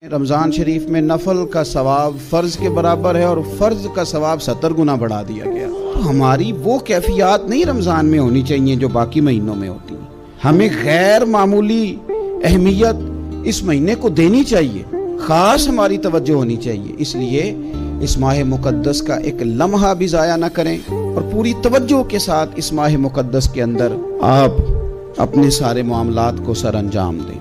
रमज़ान शरीफ में नफल का सवाब फ़र्ज़ के बराबर है और फ़र्ज़ का सवाब 70 गुना बढ़ा दिया गया। तो हमारी वो कैफियत नहीं रमज़ान में होनी चाहिए जो बाकी महीनों में होती हैं। हमें गैर मामूली अहमियत इस महीने को देनी चाहिए, ख़ास हमारी तवज्जो होनी चाहिए। इसलिए इस माह मुक़द्दस का एक लम्हा भी ज़ाया न करें और पूरी तवज्जो के साथ इस माह मुक़द्दस के अंदर आप अपने सारे मामलात को सर अंजाम दें।